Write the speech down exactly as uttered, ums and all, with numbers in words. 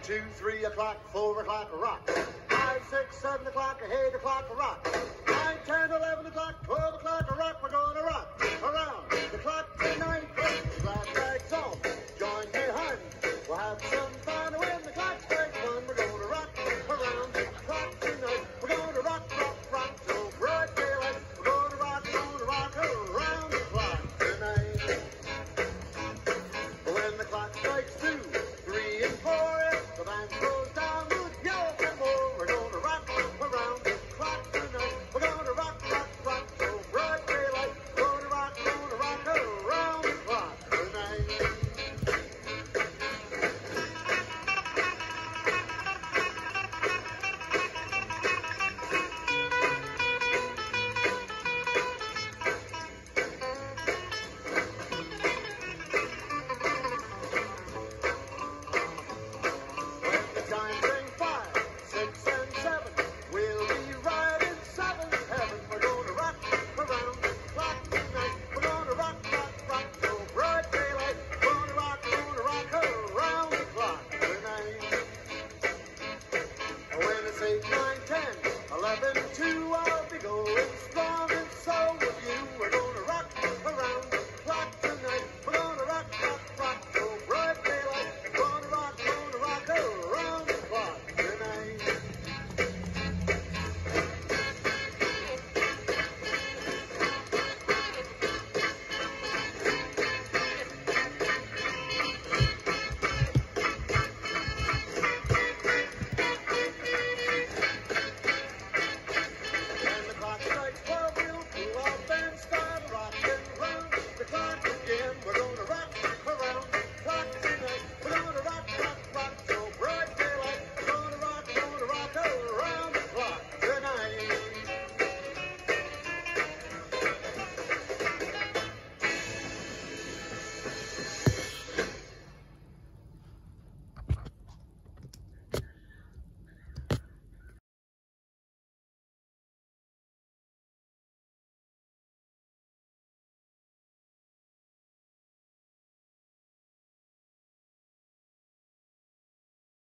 two, three o'clock, four o'clock, rock. Five, six, seven o'clock, eight o'clock, rock. Nine, ten, eleven o'clock, twelve o'clock, rock. We're going to rock around the clock tonight.